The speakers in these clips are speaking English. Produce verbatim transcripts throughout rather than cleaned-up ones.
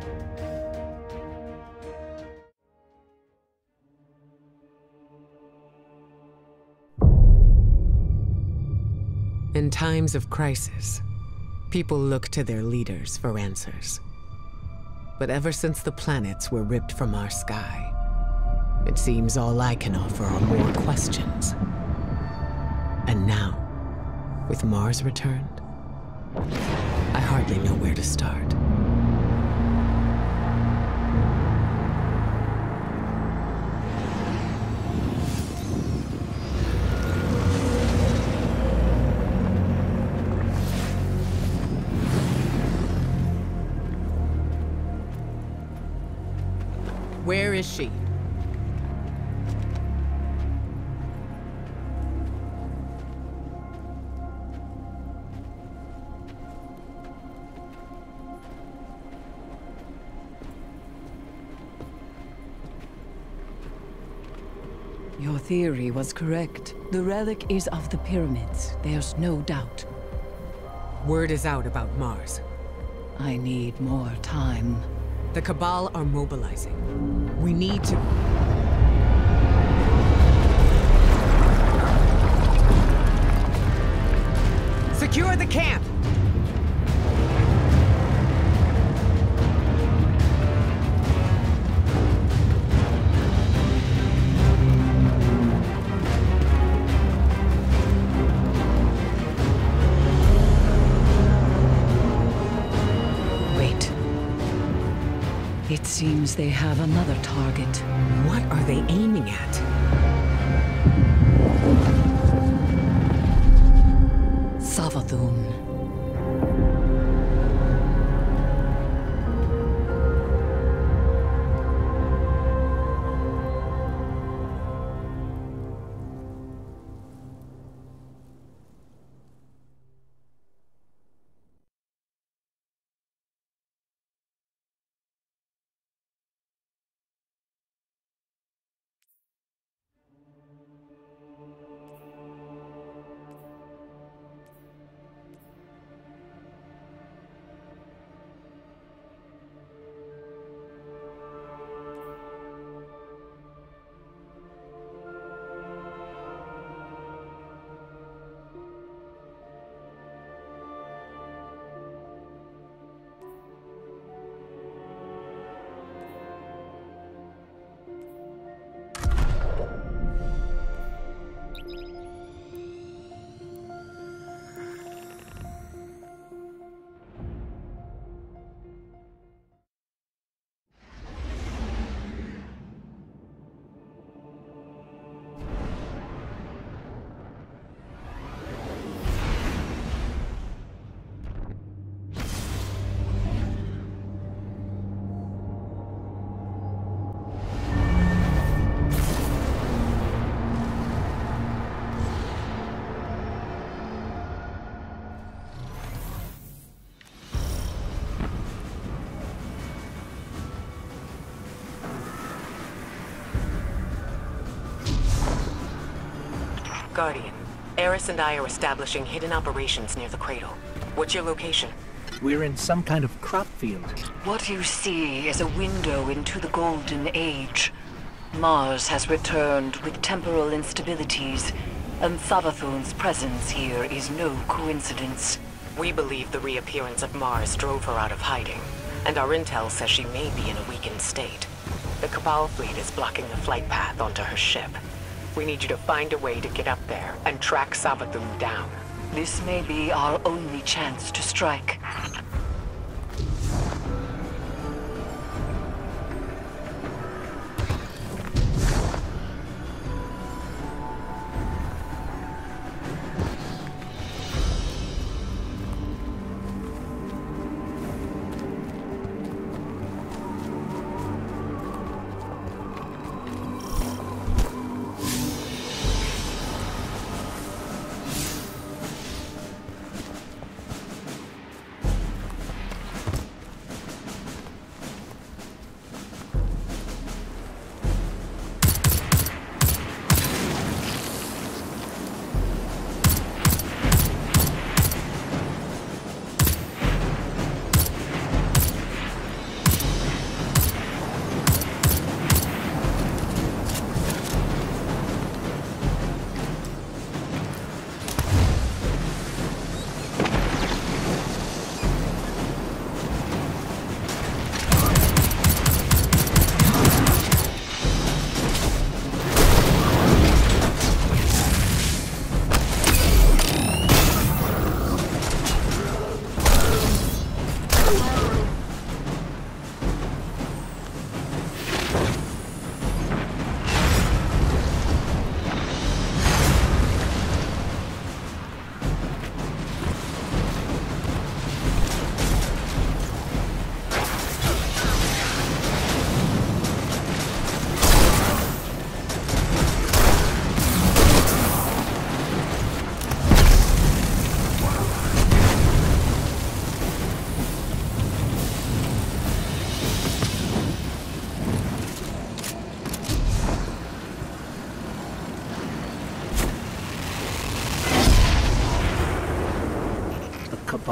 In times of crisis, people look to their leaders for answers. But ever since the planets were ripped from our sky, it seems all I can offer are more questions. And now, with Mars returned, I hardly know where to start. Where is she? Your theory was correct. The relic is of the pyramids. There's no doubt. Word is out about Mars. I need more time. The Cabal are mobilizing. We need to... Secure the camp! It seems they have another target. What are they aiming at? Savathun. Guardian, Eris and I are establishing hidden operations near the cradle. What's your location? We're in some kind of crop field. What you see is a window into the Golden Age. Mars has returned with temporal instabilities, and Savathun's presence here is no coincidence. We believe the reappearance of Mars drove her out of hiding, and our intel says she may be in a weakened state. The Cabal fleet is blocking the flight path onto her ship. We need you to find a way to get up there and track Savathun down. This may be our only chance to strike.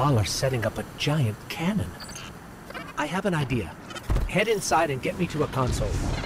Cabal are setting up a giant cannon. I have an idea. Head inside and get me to a console.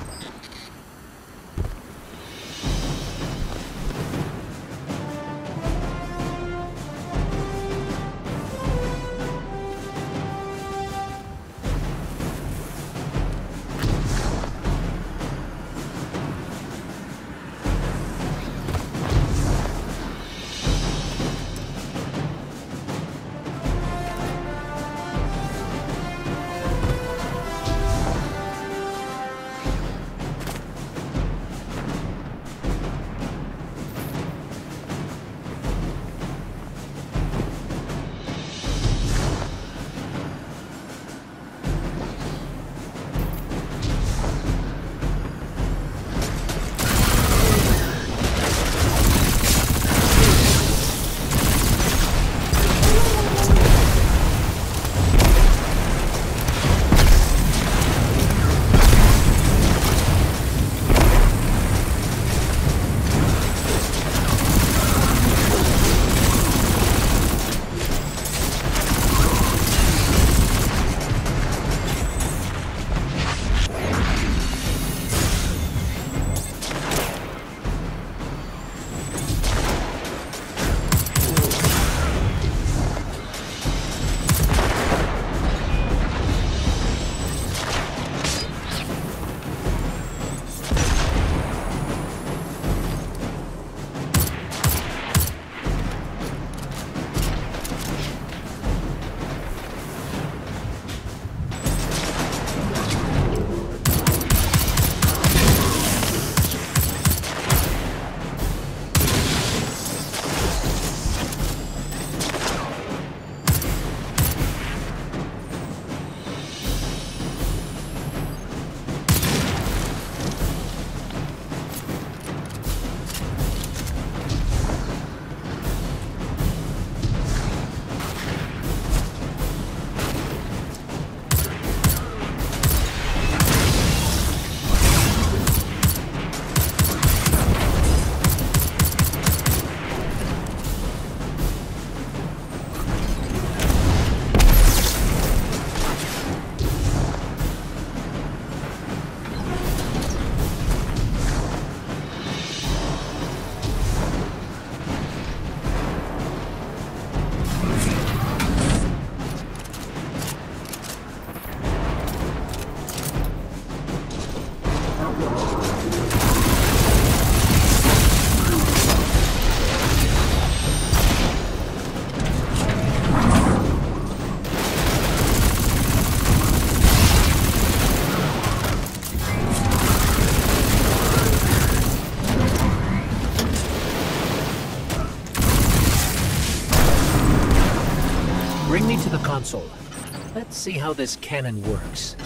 Bring me to the console. Let's see how this cannon works.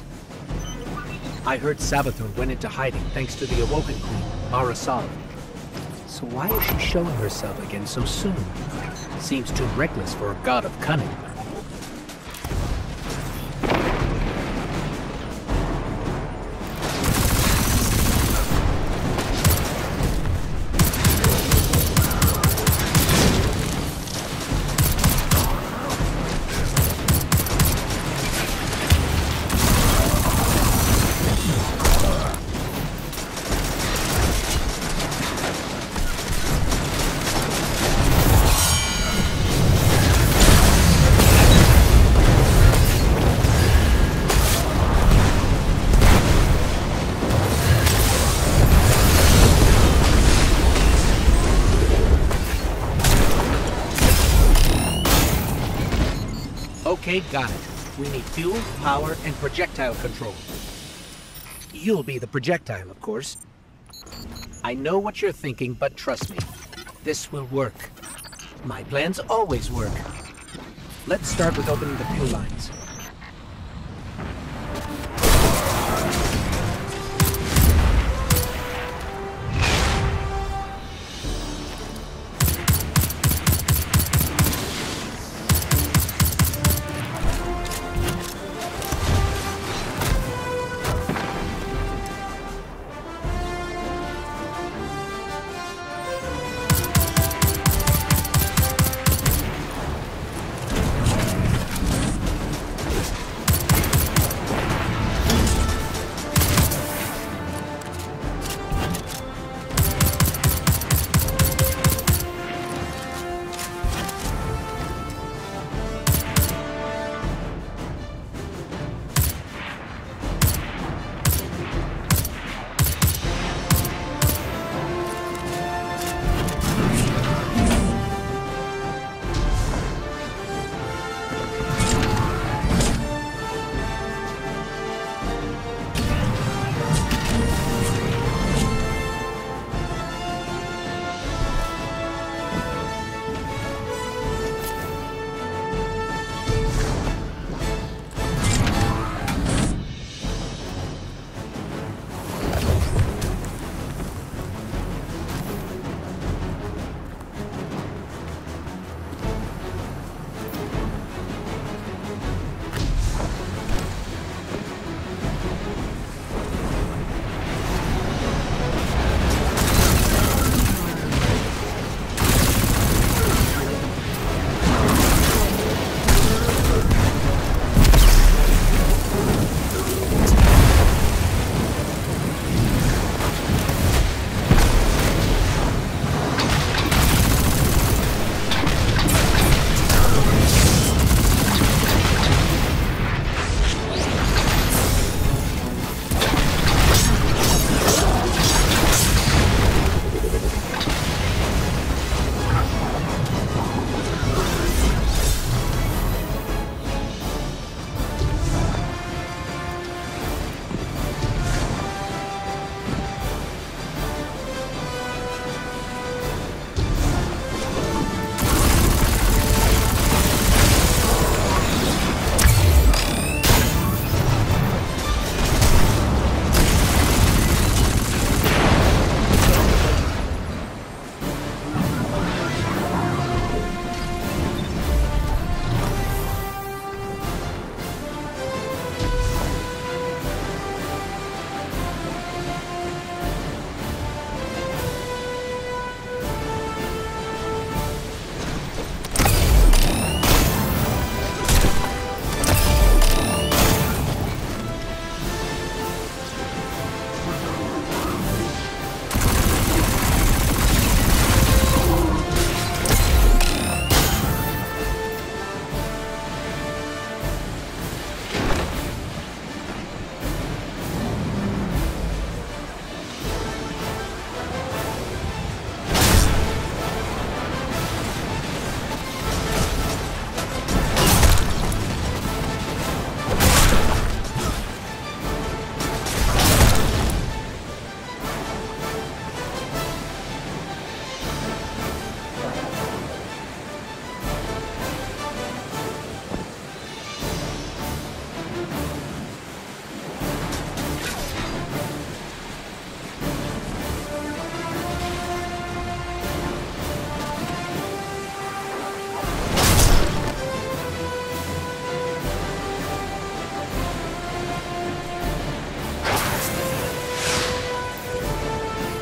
I heard Savathun went into hiding thanks to the Awoken Queen, Mara Sov. So why is she showing herself again so soon? Seems too reckless for a god of cunning. Okay, got it. We need fuel, power, and projectile control. You'll be the projectile, of course. I know what you're thinking, but trust me, this will work. My plans always work. Let's start with opening the fuel lines.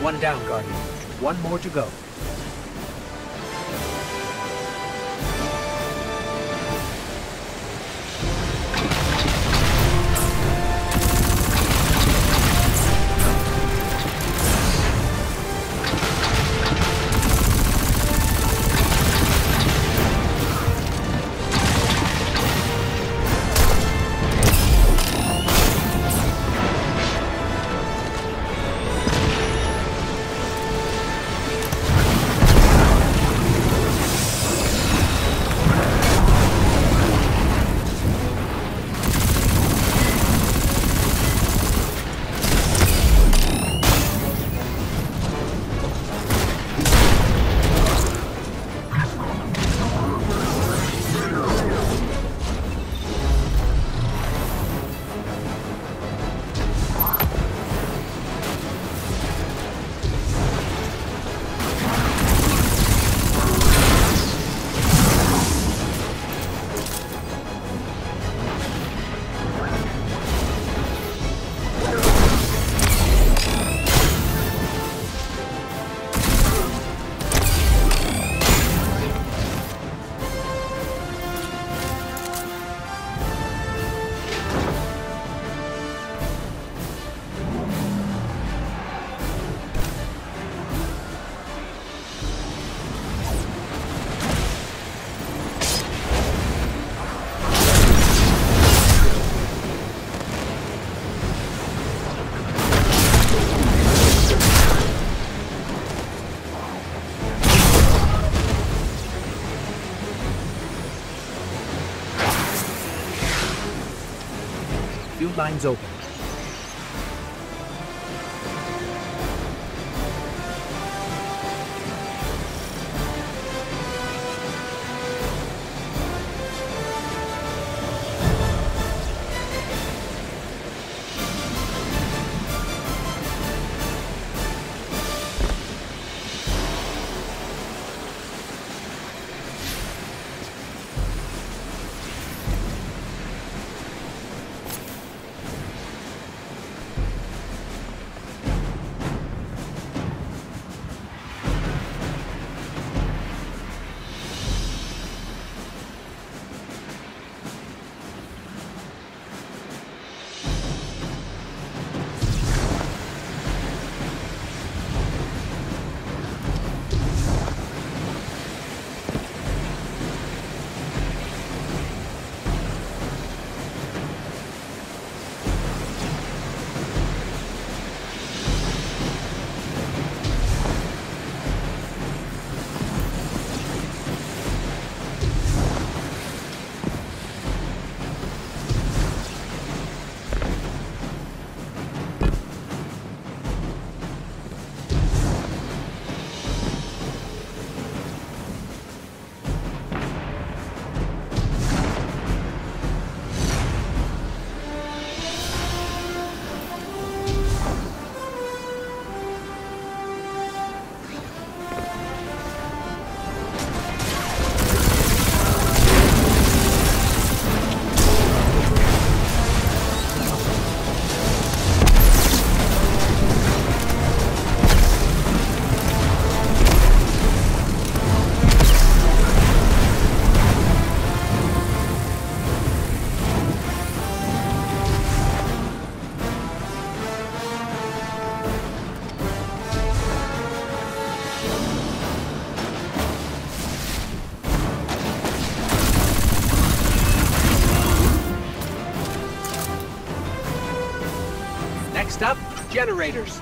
One down, Guardian. One more to go. Few lines open. Next up, generators.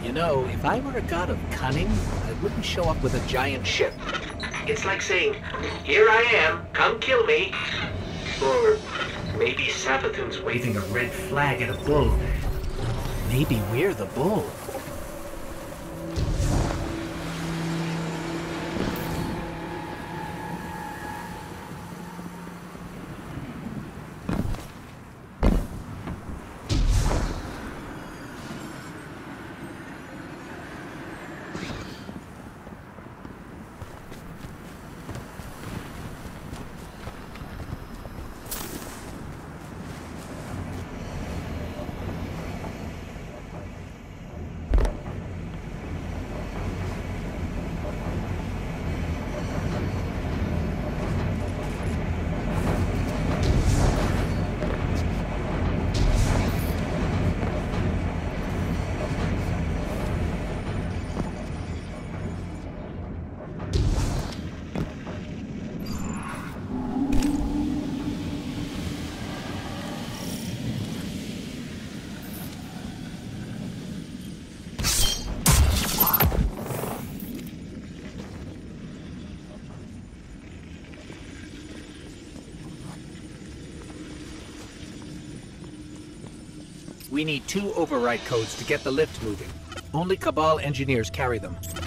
You know, if I were a god of cunning, I wouldn't show up with a giant ship. It's like saying, here I am, come kill me. Or maybe Savathun's waving a red flag at a bull. Maybe we're the bull. We need two override codes to get the lift moving. Only Cabal engineers carry them.